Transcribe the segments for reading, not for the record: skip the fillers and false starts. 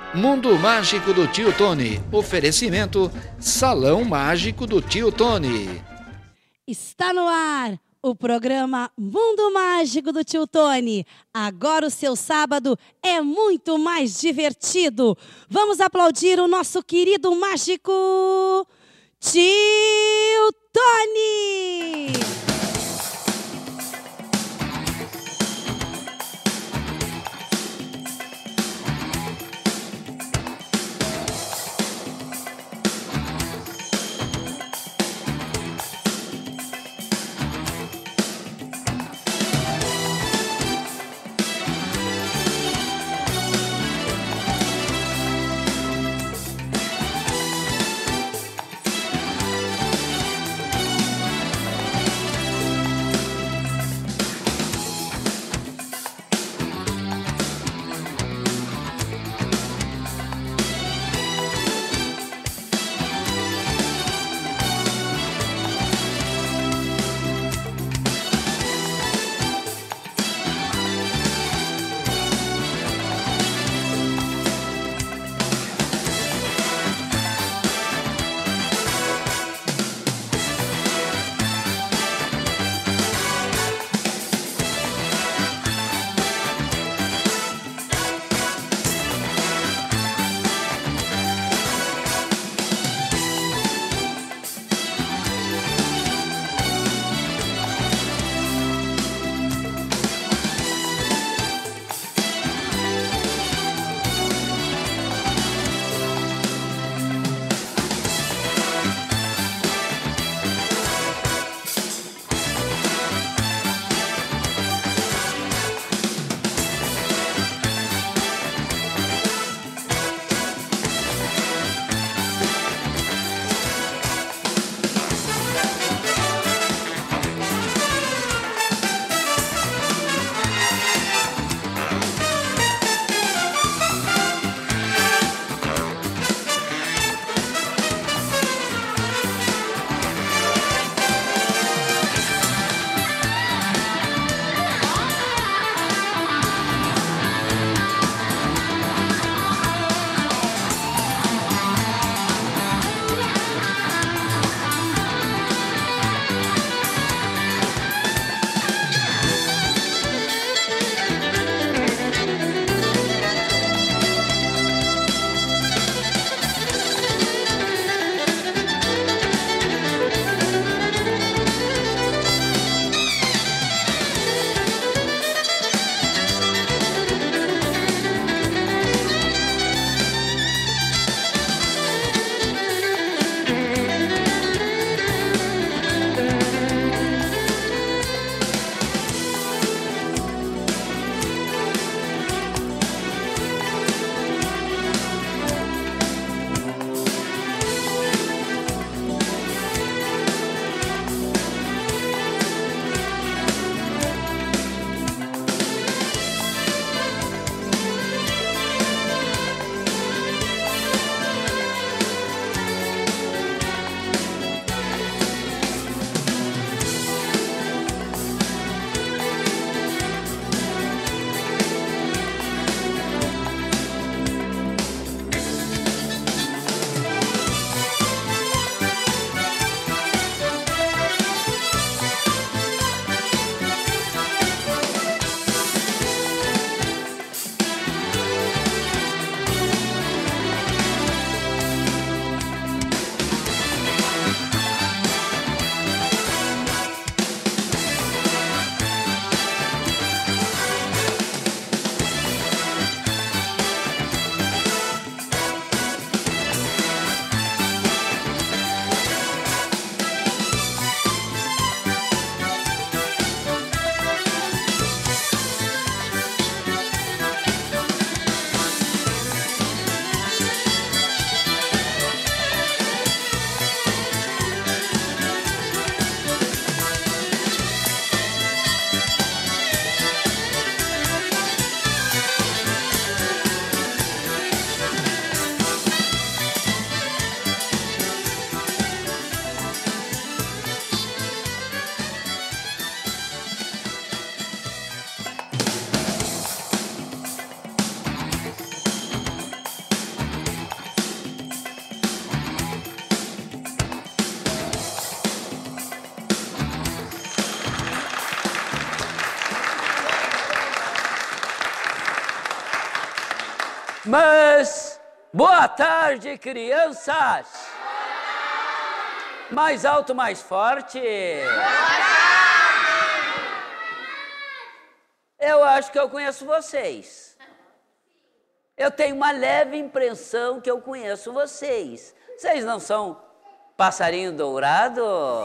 Mundo Mágico do Tio Tony. Oferecimento Salão Mágico do Tio Tony. Está no ar o programa Mundo Mágico do Tio Tony. Agora o seu sábado é muito mais divertido. Vamos aplaudir o nosso querido mágico Tio Tony! Mas, boa tarde, crianças! Mais alto, mais forte! Eu acho que eu conheço vocês. Eu tenho uma leve impressão que eu conheço vocês. Vocês não são passarinho dourado?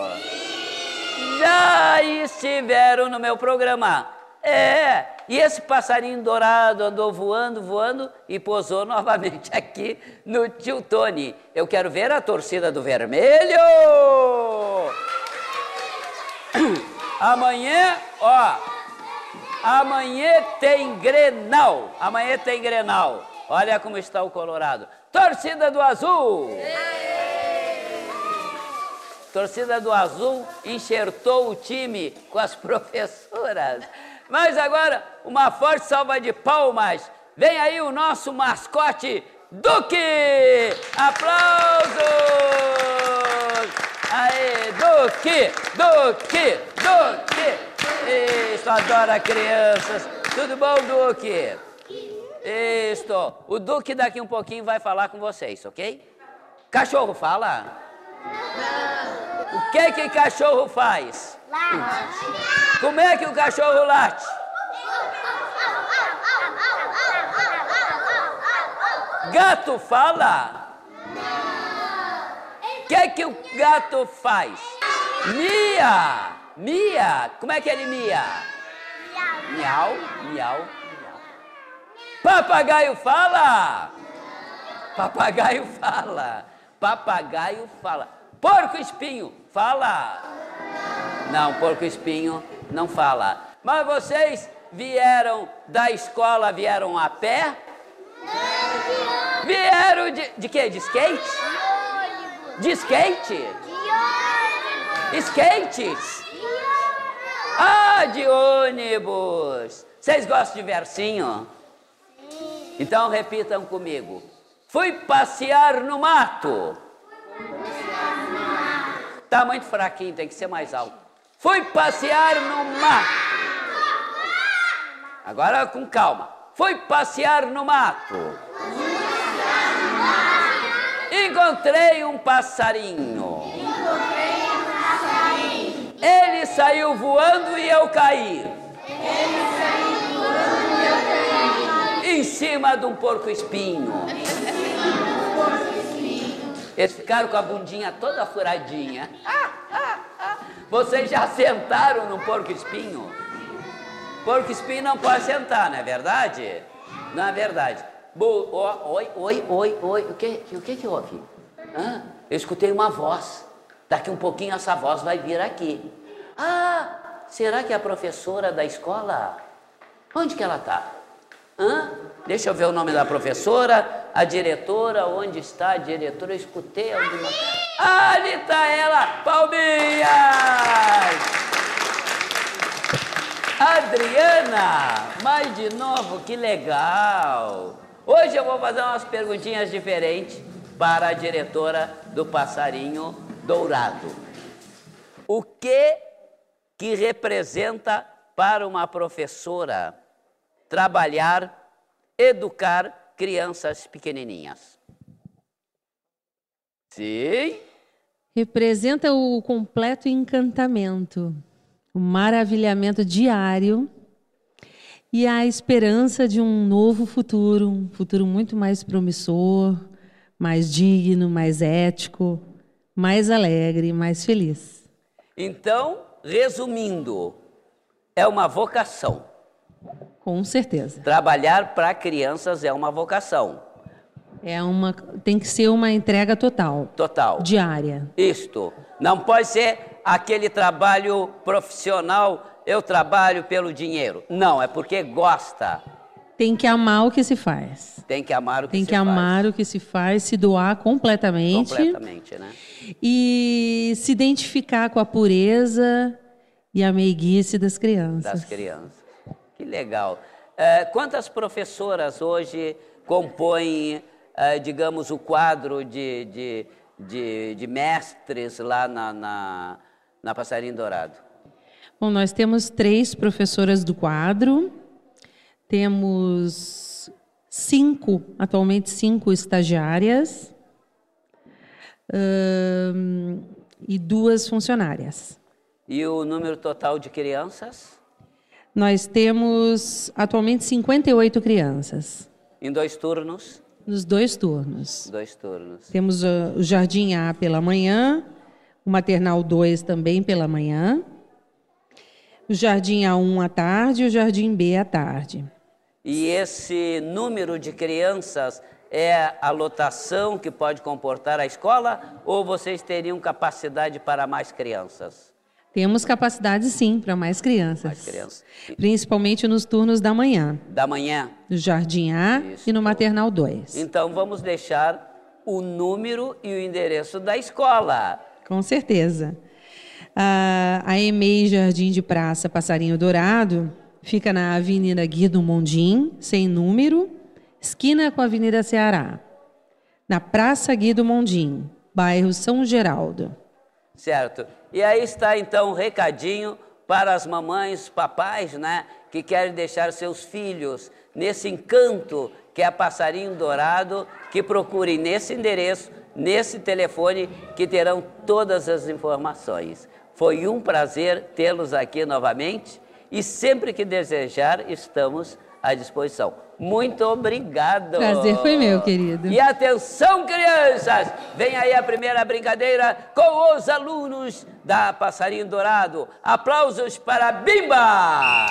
Já estiveram no meu programa. E esse passarinho dourado andou voando, voando e pousou novamente aqui no Tio Tony. Eu quero ver a torcida do vermelho. Amanhã, amanhã tem Grenal. Amanhã tem Grenal. Olha como está o Colorado. Torcida do azul. Torcida do azul enxertou o time com as professoras. Mas agora, uma forte salva de palmas. Vem aí o nosso mascote, Duque! Aplausos! Aê, Duque! Duque! Duque! Isso, adora crianças. Tudo bom, Duque? Isso. O Duque daqui um pouquinho vai falar com vocês, ok? Cachorro fala? Não. O que cachorro faz? Late. Como é que o cachorro late? Gato fala? O que o gato faz? Mia! Mia! Como é que ele mia? Miau, miau, miau. Papagaio fala? Papagaio fala. Papagaio fala. Porco espinho fala? Não, porco espinho não fala. Mas vocês vieram da escola, vieram a pé? Não. Vieram de quê? De skate? De skate? De skates? De ônibus. Vocês gostam de versinho? Sim. Então repitam comigo. Fui passear no mato. Tá muito fraquinho, tem que ser mais alto. Fui passear no mato. Agora com calma. Fui passear no mato. Encontrei um passarinho. Ele saiu voando e eu caí. Em cima de um porco-espinho. Eles ficaram com a bundinha toda furadinha. Vocês já sentaram no porco-espinho? Porco-espinho não pode sentar, não é verdade? Não é verdade. Oi. O que houve? Eu escutei uma voz. Daqui um pouquinho essa voz vai vir aqui. Será que é a professora da escola? Onde que ela está? Deixa eu ver o nome da professora, a diretora, onde está a diretora? Eu escutei alguma... Ali está ela, palminhas! Adriana, mas de novo, que legal! Hoje eu vou fazer umas perguntinhas diferentes para a diretora do Passarinho Dourado. O que representa para uma professora trabalhar, educar crianças pequenininhas? Sim. Representa o completo encantamento, o maravilhamento diário e a esperança de um novo futuro, um futuro muito mais promissor, mais digno, mais ético, mais alegre, mais feliz. Então, resumindo, é uma vocação. Com certeza. Trabalhar para crianças é uma vocação. Tem que ser uma entrega total. Total. Diária. Isto. Não pode ser aquele trabalho profissional, eu trabalho pelo dinheiro. Não, é porque gosta. Tem que amar o que se faz. Tem que amar o que se faz. Tem que amar o que se faz, se doar completamente. Completamente, né? E se identificar com a pureza e a meiguice das crianças. Das crianças. Que legal. Quantas professoras hoje compõem, digamos, o quadro de mestres lá na Passarinho Dourado? Bom, nós temos 3 professoras do quadro, temos atualmente 5 estagiárias e 2 funcionárias. E o número total de crianças? Nós temos atualmente 58 crianças. Em 2 turnos? Nos 2 turnos. 2 turnos. Temos o Jardim A pela manhã, o Maternal 2 também pela manhã, o Jardim A1 à tarde e o Jardim B à tarde. E esse número de crianças é a lotação que pode comportar a escola ou vocês teriam capacidade para mais crianças? Temos capacidade, sim, para mais crianças. Mais crianças. Principalmente nos turnos da manhã. Da manhã? No Jardim A e no Maternal 2. Então, vamos deixar o número e o endereço da escola. Com certeza. A EMEI Jardim de Praça Passarinho Dourado fica na Avenida Guido Mondim, sem número, esquina com a Avenida Ceará. Na Praça Guido Mondim, bairro São Geraldo. Certo. E aí está, então, um recadinho para as mamães, papais, né, que querem deixar seus filhos nesse encanto que é Passarinho Dourado, que procurem nesse endereço, nesse telefone, que terão todas as informações. Foi um prazer tê-los aqui novamente e sempre que desejar, estamos à disposição. Muito obrigado. Prazer foi meu, querido. E atenção, crianças! Vem aí a primeira brincadeira com os alunos da Passarinho Dourado. Aplausos para Bimba!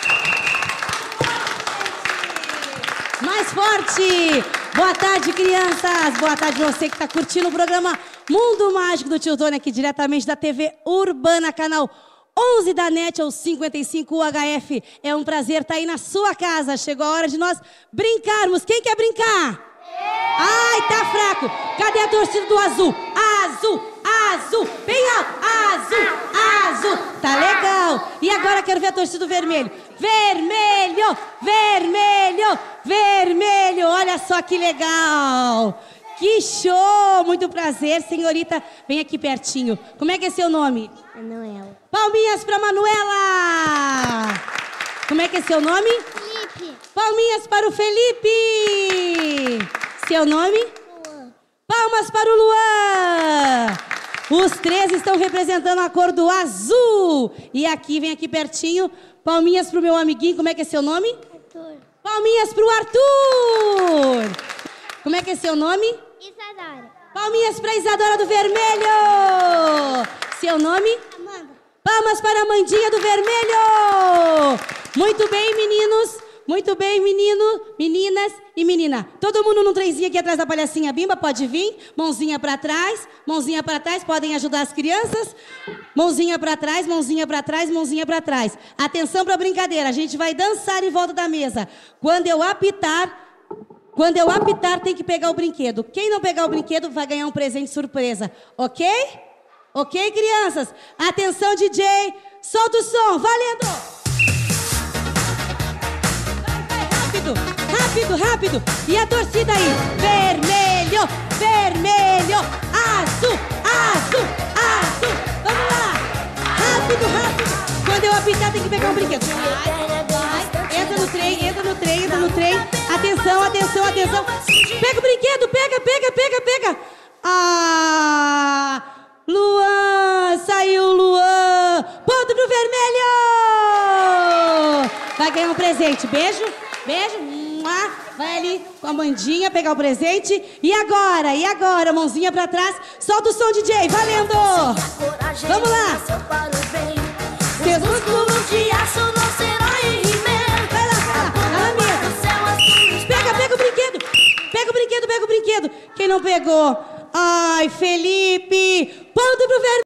Mais forte! Boa tarde, crianças! Boa tarde você que está curtindo o programa Mundo Mágico do Tio Tony, aqui diretamente da TV Urbana, canal 11 da NET ou 55 UHF. É um prazer estar aí na sua casa. Chegou a hora de nós brincarmos. Quem quer brincar? Ai, tá fraco. Cadê a torcida do azul? Azul, azul, bem alto. Azul, azul. Tá legal. E agora quero ver a torcida do vermelho. Vermelho, vermelho, vermelho. Olha só que legal. Que show! Muito prazer, senhorita. Vem aqui pertinho. Como é que é seu nome? Manuela. Palminhas para Manuela. Como é que é seu nome? Felipe. Palminhas para o Felipe. Seu nome? Luan. Palmas para o Luan. Os 3 estão representando a cor do azul. E aqui, vem aqui pertinho. Palminhas para o meu amiguinho. Como é que é seu nome? Arthur. Palminhas para o Arthur. Como é que é seu nome? Isadora. Palminhas para Isadora do vermelho. Seu nome? Amanda. Palmas para a Amandinha do vermelho. Muito bem, meninos. Muito bem, menino, meninas e menina. Todo mundo num trenzinho aqui atrás da palhacinha Bimba, pode vir. Mãozinha para trás, mãozinha para trás. Podem ajudar as crianças. Mãozinha para trás, mãozinha para trás, mãozinha para trás. Atenção para a brincadeira. A gente vai dançar em volta da mesa. Quando eu apitar, tem que pegar o brinquedo. Quem não pegar o brinquedo vai ganhar um presente surpresa. Ok? Ok, crianças? Atenção, DJ. Solta o som. Valendo! Rápido, rápido, rápido. E a torcida aí? Vermelho, vermelho, azul, azul, azul. Vamos lá. Rápido, rápido. Quando eu apitar, tem que pegar um brinquedo. Vai. Entra no trem, entra no trem, entra no trem. Atenção, atenção, atenção. Pega o brinquedo, pega, pega, pega, pega. Ah, Luan, saiu Luan. Ponto pro vermelho. Vai ganhar um presente. Beijo, beijo. Vai ali com a Amandinha pegar o presente. E agora? E agora? Mãozinha pra trás. Solta o som, DJ. Valendo. Vamos lá. Seus músculos de aço não serão enrimento. Vai lá, vai lá mesmo. Pega o brinquedo. Pega o brinquedo, pega o brinquedo. Quem não pegou? Ai, Felipe. Ponto pro vermelho.